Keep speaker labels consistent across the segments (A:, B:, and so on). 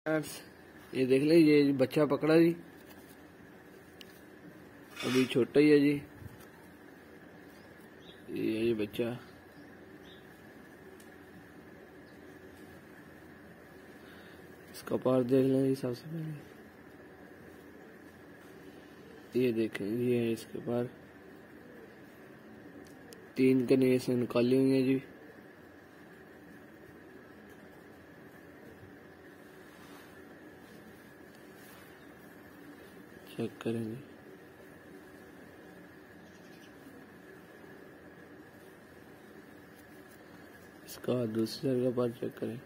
A: Friends ये देख ले, ये बच्चा पकड़ा जी, अभी छोटा ही है जी। ये बच्चा इसका पार देख लें जी। सबसे पहले ये देखें, ये है इसके पार, 3 कन्या से निकाली हुई है जी। चेक करेंगे, इसका दूसरे सर का पार्ट चेक करें।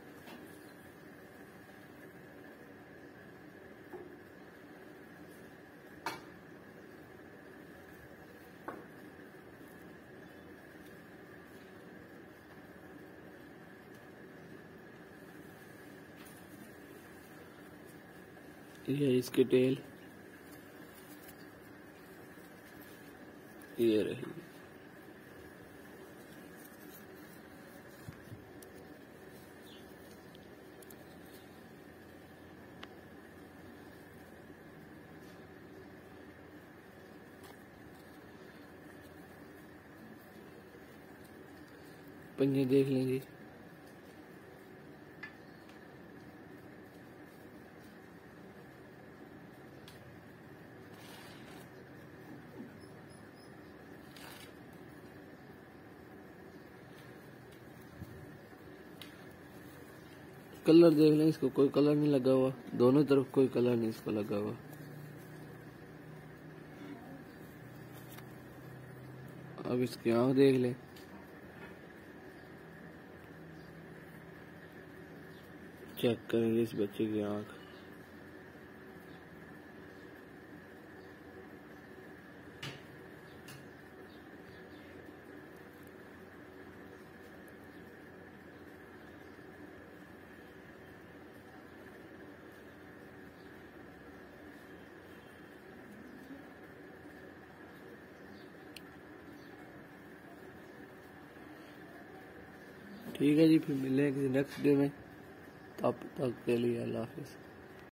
A: ये इसकी टेल, ये रही। पंजे देख लें जी। कलर देख लें, इसको कोई कलर नहीं लगा हुआ, दोनों तरफ कोई कलर नहीं इसको लगा हुआ। अब इसकी आँख देख लें, चेक करेंगे इस बच्चे की आँख। ठीक है जी, फिर मिलेंगे किसी नेक्स्ट डे में। तब तक के लिए अल्लाह हाफिज़।